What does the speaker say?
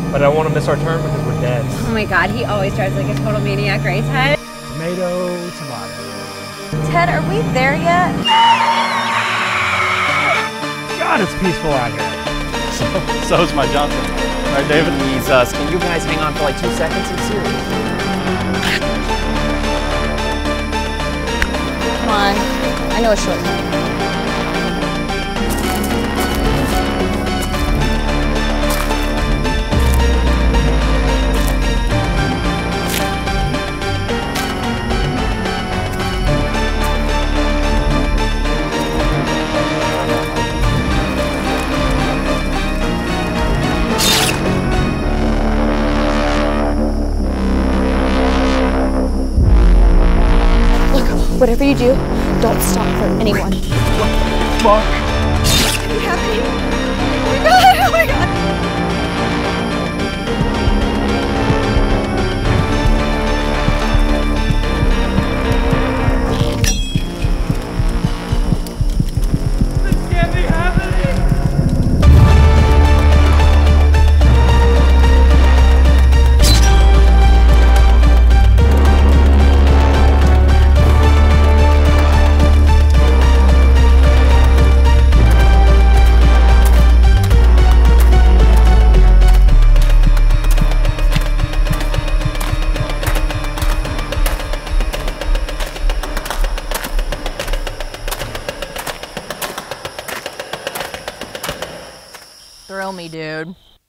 But I don't want to miss our turn because we're dead. Oh my God, he always drives like a total maniac, right, Ted? Tomato. Ted, are we there yet? God, it's peaceful out here. So is my Johnson. Right, David? Jesus, can you guys hang on for like 2 seconds? I'm serious. Come on, I know a shortcut. Whatever you do, don't stop for anyone. Fuck. Are you happy? Oh my God, oh my God. This can't be happening. Thrill me, dude.